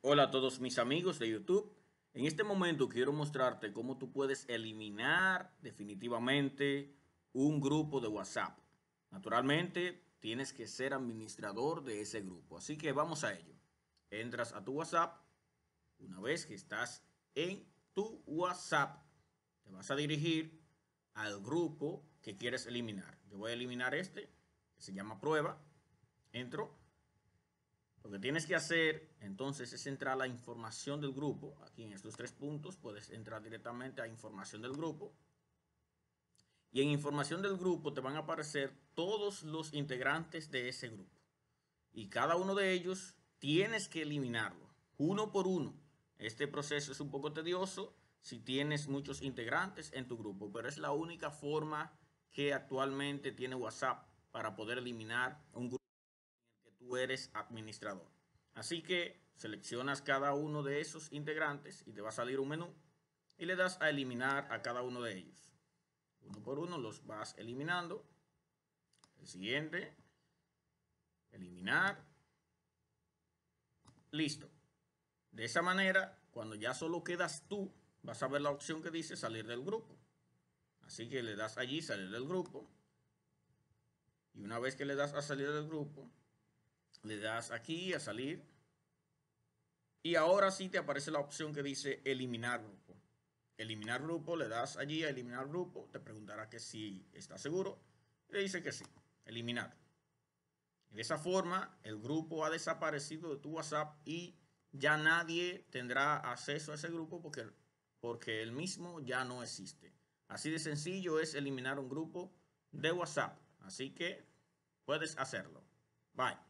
Hola a todos mis amigos de YouTube. En este momento quiero mostrarte cómo tú puedes eliminar definitivamente un grupo de WhatsApp. Naturalmente, tienes que ser administrador de ese grupo. Así que vamos a ello. Entras a tu WhatsApp. Una vez que estás en tu WhatsApp, te vas a dirigir al grupo que quieres eliminar. Yo voy a eliminar este, que se llama prueba. Entro. Lo que tienes que hacer entonces es entrar a la información del grupo. Aquí en estos tres puntos puedes entrar directamente a información del grupo. Y en información del grupo te van a aparecer todos los integrantes de ese grupo. Y cada uno de ellos tienes que eliminarlo, uno por uno. Este proceso es un poco tedioso si tienes muchos integrantes en tu grupo, pero es la única forma que actualmente tiene WhatsApp para poder eliminar un grupo que tú eres administrador. Así que seleccionas cada uno de esos integrantes y te va a salir un menú y le das a eliminar a cada uno de ellos. Uno por uno los vas eliminando. El siguiente, eliminar. Listo. De esa manera, cuando ya solo quedas tú, vas a ver la opción que dice salir del grupo. Así que le das allí salir del grupo. Y una vez que le das a salir del grupo, le das aquí a salir. Y ahora sí te aparece la opción que dice eliminar grupo. Eliminar grupo, le das allí a eliminar grupo, te preguntará que si está seguro, y le dice que sí, eliminar. Y de esa forma, el grupo ha desaparecido de tu WhatsApp y ya nadie tendrá acceso a ese grupo porque el mismo ya no existe. Así de sencillo es eliminar un grupo de WhatsApp. Así que puedes hacerlo. Bye.